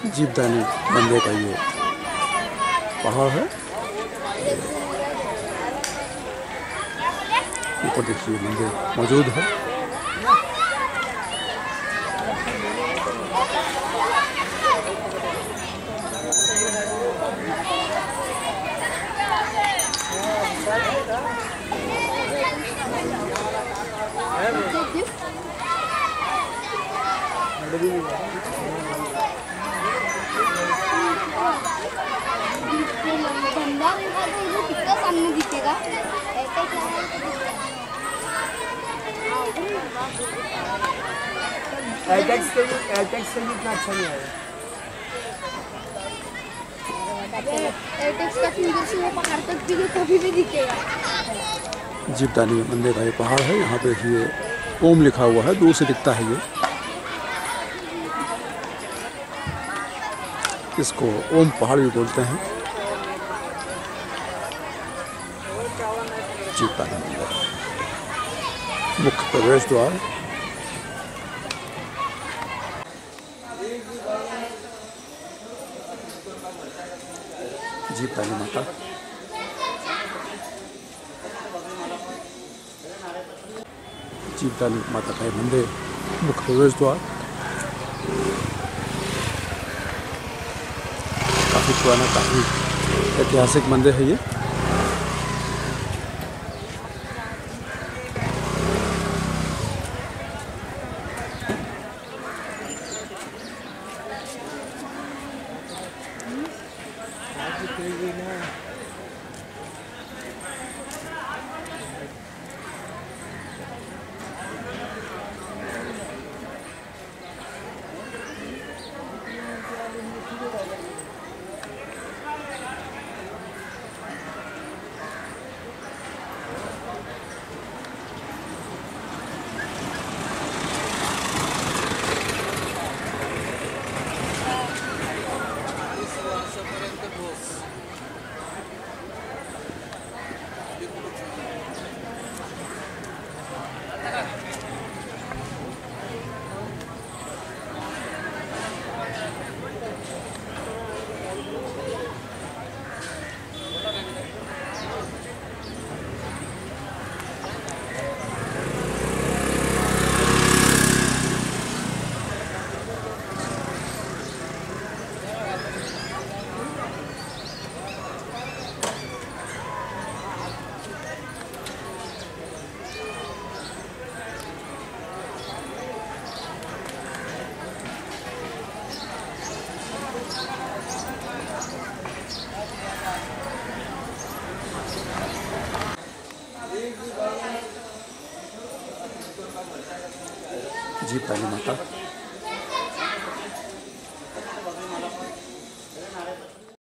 जीवदानी मंदिर का ये पहाड़ है। ऊपर देखिए मंदिर मौजूद है। कितना सामने दिखेगा। एयरटेक्स से इतना अच्छा नहीं आएगा। एयरटेक्स का फिंगर से वो पकड़ सकती है, कभी भी दिखेगा। जीवदानी मंदिर का ये पहाड़ है। यहाँ पे ये ओम लिखा हुआ है, दूर से दिखता है ये। इसको ओम पहाड़ भी बोलते हैं। जीवदानी मंदिर मुख्य प्रवेश द्वार। जीवदानी माता जीवदानी माता का मंदिर मुख्य प्रवेश द्वार। काफी पुराना, काफी ऐतिहासिक मंदिर है ये। जीवदानी माता